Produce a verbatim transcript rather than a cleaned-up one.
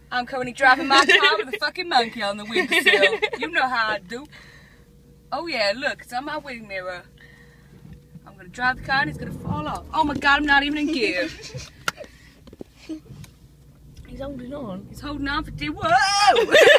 I'm currently driving my car with a fucking monkey on the windowsill. You know how I do. Oh yeah, look, it's on my wing mirror. I'm gonna drive the car and it's gonna fall off. Oh my god, I'm not even in gear. He's holding on. He's holding on for dear. Whoa!